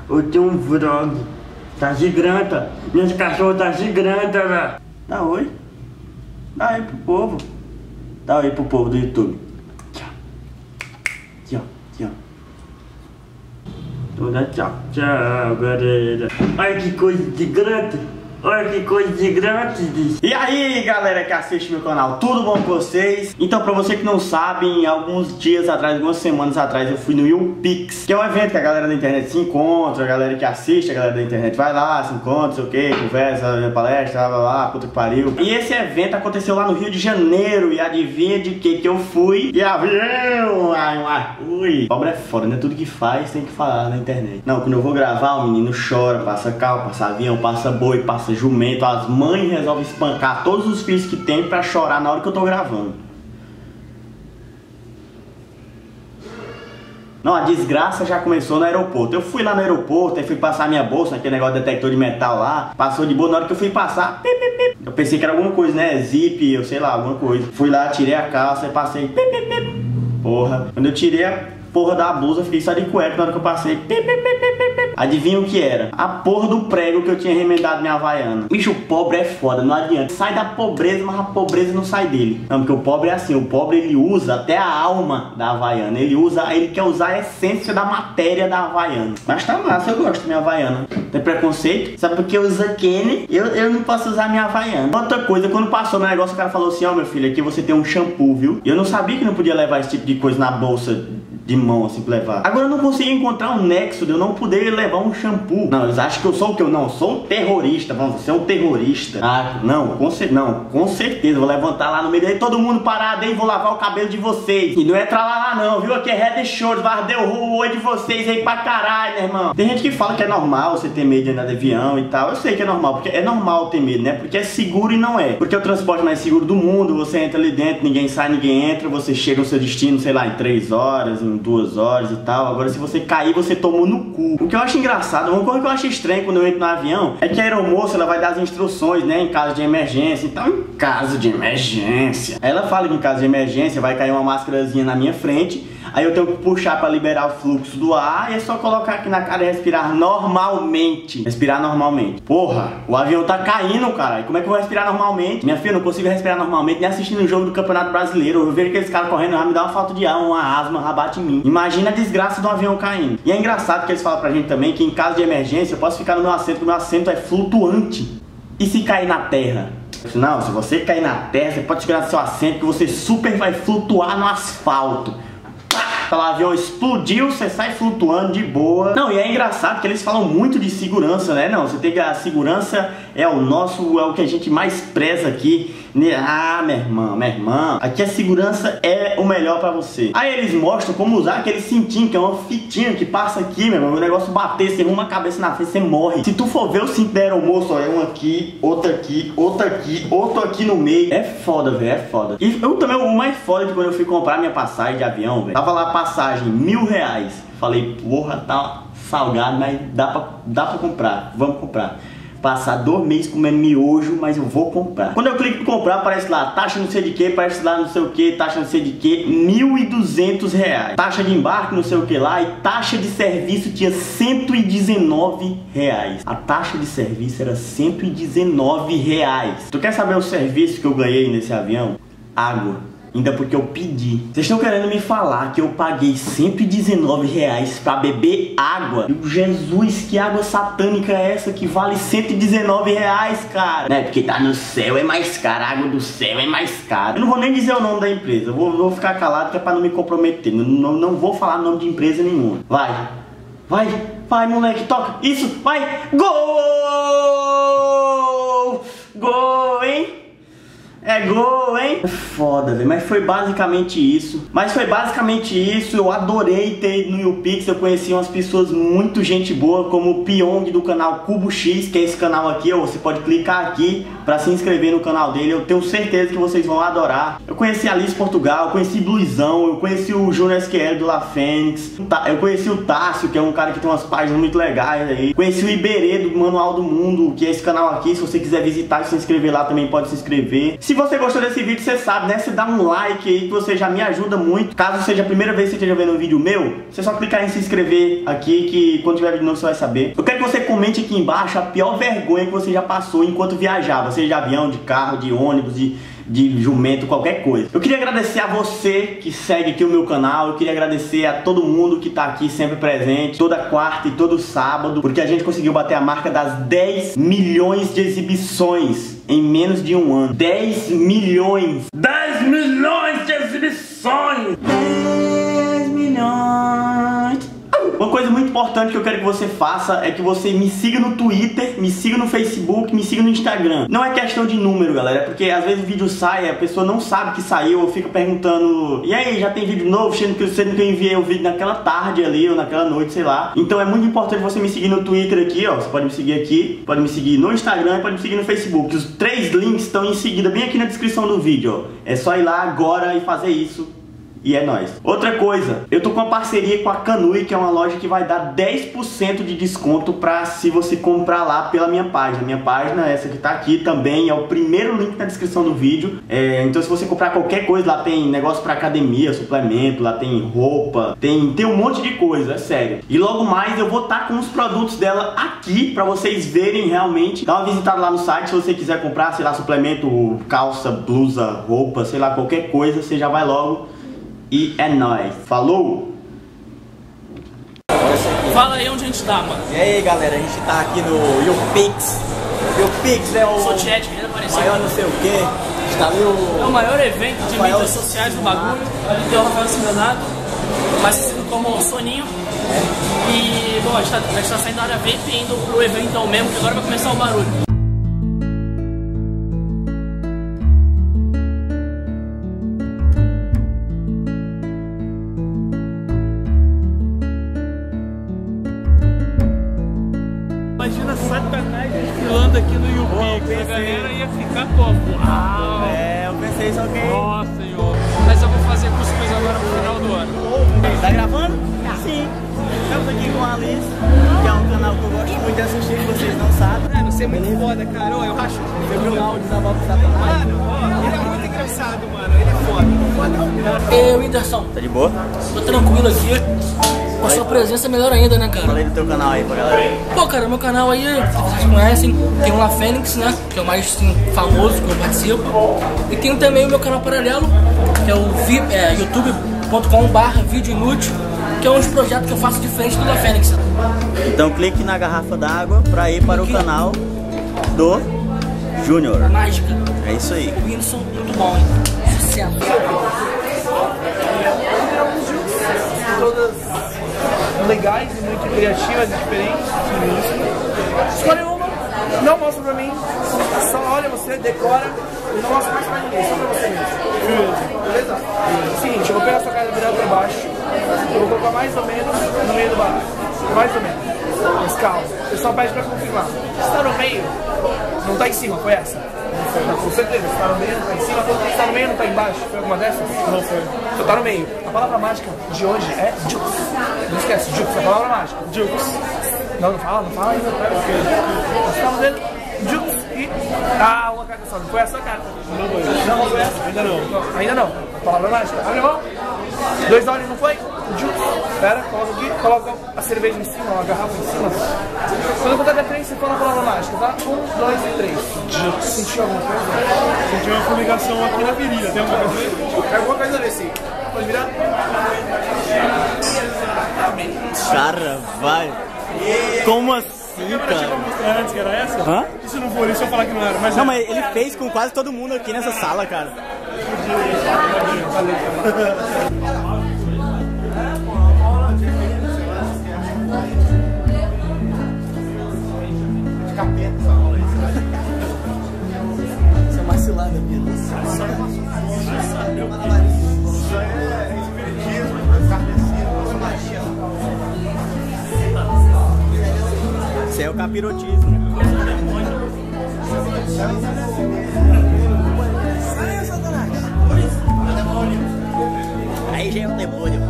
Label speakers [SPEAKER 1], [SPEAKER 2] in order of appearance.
[SPEAKER 1] Eu tenho um vlog. Tá gigante. Minhas cachorras tá gigante, velho. Dá oi. Dá oi pro povo. Dá oi pro povo do YouTube. Tchau. Tchau. Toda tchau. Tchau, galera. Olha que coisa gigante. Olha que coisa gigante.
[SPEAKER 2] E aí, galera que assiste meu canal, tudo bom com vocês? Então, pra você que não sabe, alguns dias atrás, algumas semanas atrás, eu fui no YouPix, que é um evento que a galera da internet se encontra, a galera que assiste, a galera da internet vai lá, se encontra, sei o que, conversa, palestra, blá blá blá, puta que pariu. E esse evento aconteceu lá no Rio de Janeiro, e adivinha de que eu fui? De avião! Ui! Pobre é foda, né? Tudo que faz tem que falar na internet. Não, quando eu vou gravar, o menino chora, passa carro, passa avião, passa boi, passa jumento, as mães resolvem espancar todos os filhos que tem pra chorar na hora que eu tô gravando. Não, a desgraça já começou no aeroporto. Eu fui lá no aeroporto, aí fui passar minha bolsa, naquele negócio de detector de metal lá. Passou de boa, na hora que eu fui passar, pip, pip, pip. Eu pensei que era alguma coisa, né? Zip, eu sei lá, alguma coisa. Fui lá, tirei a calça e passei, pip, pip, pip. Porra, quando eu tirei a porra da blusa, fiquei só de cueca na hora que eu passei. Pip, pip, pip, pip, pip. Adivinha o que era? A porra do prego que eu tinha remendado minha Havaiana. Bicho, o pobre é foda, não adianta. Sai da pobreza, mas a pobreza não sai dele. Não, porque o pobre é assim, o pobre ele usa até a alma da Havaiana. Ele quer usar a essência da matéria da Havaiana. Mas tá massa, eu gosto da minha Havaiana. Tem preconceito? Sabe por que eu uso Kenny? Eu não posso usar minha Havaiana. Outra coisa, quando passou meu negócio, o cara falou assim, ó, meu filho, aqui você tem um shampoo, viu? E eu não sabia que não podia levar esse tipo de coisa na bolsa de mão, assim, pra levar. Agora eu não consegui encontrar um nexo de eu não poder levar um shampoo. Não, eles acham que eu sou o que? Eu não, eu sou um terrorista. Vamos, você é um terrorista. Ah, não, com certeza. Vou levantar lá no meio daí, todo mundo parado, hein? Vou lavar o cabelo de vocês. E não é tralalá não, viu? Aqui é Head & Shoulders, vai arder o olho de vocês aí pra caralho, né, irmão? Tem gente que fala que é normal você ter medo de andar de avião e tal. Eu sei que é normal, porque é normal ter medo, né? Porque é seguro e não é. Porque é o transporte mais seguro do mundo, você entra ali dentro, ninguém sai, ninguém entra, você chega no seu destino, sei lá, em 3 horas, em 2 horas e tal. Agora se você cair, você tomou no cu. O que eu acho engraçado, uma coisa que eu acho estranho quando eu entro no avião é que a aeromoça, ela vai dar as instruções, né, em caso de emergência e tal. Em caso de emergência, ela fala que em caso de emergência vai cair uma máscarazinha na minha frente, aí eu tenho que puxar pra liberar o fluxo do ar, e é só colocar aqui na cara e respirar normalmente. Respirar normalmente. Porra, o avião tá caindo, cara. Como é que eu vou respirar normalmente? Minha filha, eu não consigo respirar normalmente nem assistindo um jogo do Campeonato Brasileiro. Eu vejo aqueles caras correndo, já me dá uma falta de ar, uma asma, rabate em mim. Imagina a desgraça do avião caindo. E é engraçado que eles falam pra gente também que em caso de emergência eu posso ficar no meu assento, porque o meu assento é flutuante. E se cair na terra? Não, se você cair na terra, você pode segurar no seu assento que você super vai flutuar no asfalto. O avião explodiu, você sai flutuando de boa. Não, e é engraçado que eles falam muito de segurança, né? Não, você tem que... A segurança é o que a gente mais preza aqui. Ah, minha irmã, aqui a segurança é o melhor pra você. Aí eles mostram como usar aquele cintinho, que é uma fitinha que passa aqui, meu irmão. O negócio bater, você arruma a cabeça na frente, você morre. Se tu for ver o cinto da aeromoça, ó, é um aqui, outro aqui, outro aqui, outro aqui no meio. É foda, velho, é foda. E eu também, o mais foda de quando eu fui comprar minha passagem de avião, velho, tava lá passagem, R$1000. Falei, porra, tá salgado, mas dá pra comprar, vamos comprar. Passar 2 meses comendo miojo, mas eu vou comprar. Quando eu clico em comprar, aparece lá, taxa não sei de que, aparece lá não sei o que, taxa não sei de que, R$1.200. Taxa de embarque não sei o que lá, e taxa de serviço tinha R$119. A taxa de serviço era R$119. Tu quer saber o serviço que eu ganhei nesse avião? Água. Ainda porque eu pedi. Vocês estão querendo me falar que eu paguei R$119 pra beber água? Jesus, que água satânica é essa que vale R$119, cara? Né? Porque tá no céu é mais caro, a água do céu é mais cara. Eu não vou nem dizer o nome da empresa, eu vou ficar calado que é pra não me comprometer. Não vou falar nome de empresa nenhuma. Vai, moleque, toca. Isso, vai. Gol! Gol, hein? É gol, hein? É foda, velho. Mas foi basicamente isso. Eu adorei ter ido no YouPix. Eu conheci umas pessoas muito gente boa, como o Pyong do canal Cubo X, que é esse canal aqui. Ó, você pode clicar aqui pra se inscrever no canal dele. Eu tenho certeza que vocês vão adorar. Eu conheci a Alice Portugal, eu conheci Bluizão, eu conheci o Júnior SQL do La Fênix. Eu conheci o Tássio, que é um cara que tem umas páginas muito legais aí. Conheci o Iberê do Manual do Mundo, que é esse canal aqui. Se você quiser visitar e se inscrever lá, também pode se inscrever. Se você gostou desse vídeo, você sabe, né? Você dá um like aí que você já me ajuda muito. Caso seja a primeira vez que você esteja vendo um vídeo meu, você só clicar em se inscrever aqui que quando tiver vídeo novo você vai saber. Eu quero que você comente aqui embaixo a pior vergonha que você já passou enquanto viajava, seja de avião, de carro, de ônibus, de jumento, qualquer coisa. Eu queria agradecer a você que segue aqui o meu canal. Eu queria agradecer a todo mundo que tá aqui sempre presente, toda quarta e todo sábado, porque a gente conseguiu bater a marca das 10 milhões de exibições em menos de um ano. 10 milhões!
[SPEAKER 1] 10 milhões de exibições!
[SPEAKER 2] 10 milhões! Uma coisa muito importante que eu quero que você faça é que você me siga no Twitter, me siga no Facebook, me siga no Instagram. Não é questão de número, galera, porque às vezes o vídeo sai, a pessoa não sabe que saiu, ou fica perguntando: e aí, já tem vídeo novo? Sendo que eu enviei o vídeo naquela tarde ali, ou naquela noite, sei lá. Então é muito importante você me seguir no Twitter aqui, ó. Você pode me seguir aqui, pode me seguir no Instagram e pode me seguir no Facebook. Os 3 links estão em seguida, bem aqui na descrição do vídeo, ó. É só ir lá agora e fazer isso. E é nóis. Outra coisa, eu tô com uma parceria com a Kanui, que é uma loja que vai dar 10% de desconto pra se você comprar lá pela minha página. Minha página, essa que tá aqui também, é o primeiro link na descrição do vídeo. Então se você comprar qualquer coisa, lá tem negócio pra academia, suplemento, lá tem roupa, tem um monte de coisa, é sério. E logo mais eu vou estar com os produtos dela aqui pra vocês verem realmente. Dá uma visitada lá no site se você quiser comprar, sei lá, suplemento, calça, blusa, roupa, sei lá, qualquer coisa, você já vai logo. E é nóis. Falou!
[SPEAKER 3] Fala aí onde a gente tá, mano.
[SPEAKER 2] E aí, galera, a gente tá aqui no YouPix. YouPix é o
[SPEAKER 3] Sou chat, querendo aparecer.
[SPEAKER 2] maior não sei o que. Está ali
[SPEAKER 3] É o maior evento de mídias sociais do bagulho. Ali tem o Rafael Singanado, mais conhecido como Soninho. E, bom, a gente tá saindo da área VIP e indo pro evento mesmo, que agora vai começar o barulho.
[SPEAKER 4] Imagina Satanás desfilando aqui no YouPix, a galera ia ficar como? Uau!
[SPEAKER 2] eu pensei só que...
[SPEAKER 4] Nossa senhora! Mas eu vou fazer cuscuz agora no final do ano.
[SPEAKER 2] Tá gravando? Sim. Estamos aqui com a Alice, que é um canal que eu gosto muito de assistir, que vocês não sabem.
[SPEAKER 4] Mano, você é muito foda, cara. Eu acho.
[SPEAKER 2] Meu canal Desabafo do Satanás.
[SPEAKER 4] Mano, ó, ele é muito engraçado, mano. Ele é foda.
[SPEAKER 3] Ei, Whindersson,
[SPEAKER 2] Tá de boa?
[SPEAKER 3] tô tranquilo aqui. Com a sua presença é melhor ainda, né, cara?
[SPEAKER 2] Falei do teu canal aí pra galera.
[SPEAKER 3] Pô, cara, meu canal aí, vocês conhecem, tem o La Fênix, né? Que é o mais assim, famoso que eu participo. E tem também o meu canal paralelo, que é o youtube.com/vídeo inútil, que é um projeto que eu faço diferente do La Fênix.
[SPEAKER 2] Então clique na garrafa d'água pra ir para o canal do Júnior.
[SPEAKER 3] Mágica.
[SPEAKER 2] É isso aí.
[SPEAKER 3] O Whindersson, muito bom, hein? Sucesso.
[SPEAKER 4] Todas legais e muito criativas e diferentes. Escolhe uma, não mostra pra mim, só olha você, decora e não mostra mais pra ninguém, só pra você mesmo. Beleza? Seguinte, eu vou pegar sua cara virada pra baixo, eu vou colocar mais ou menos no meio do barco. Mais ou menos. Mas calma, eu só pede pra confirmar. Você tá no meio? Não tá em cima, foi essa? Não, com certeza, você tá no meio, não tá em cima. Você tá no meio, não tá embaixo? Foi alguma dessas? Não foi. Você tá no meio. A palavra mágica de hoje é Jux. Não esquece, Jux, a palavra mágica. Jux. Não fala ainda. Você tá no dedo, Jux e... Ah, uma carta só. Não foi essa a carta? Não foi essa? Ainda não. Ainda não. A palavra mágica. Abre a mão. 2 olhos, não foi? Jux. Espera, coloca aqui. Coloca a cerveja em cima, a garrafa em cima. Quando eu contar até 3, você fala a palavra mágica, tá? 1, 2 e 3. Jux. Sentiu alguma coisa?
[SPEAKER 5] Sentiu uma fumigação aqui na virilha, tem alguma coisa?
[SPEAKER 4] É alguma coisa desse. Pode virar?
[SPEAKER 2] Cara, vai. Como assim, cara?
[SPEAKER 5] Mostrar antes que era essa?
[SPEAKER 2] Hã?
[SPEAKER 5] E se não for isso, eu falar que não era. Mas
[SPEAKER 2] Não, mas ele fez com quase todo mundo aqui nessa sala, cara. Isso é uma cilada, Pedro. Isso é o capirotismo. Aí já é o demônio.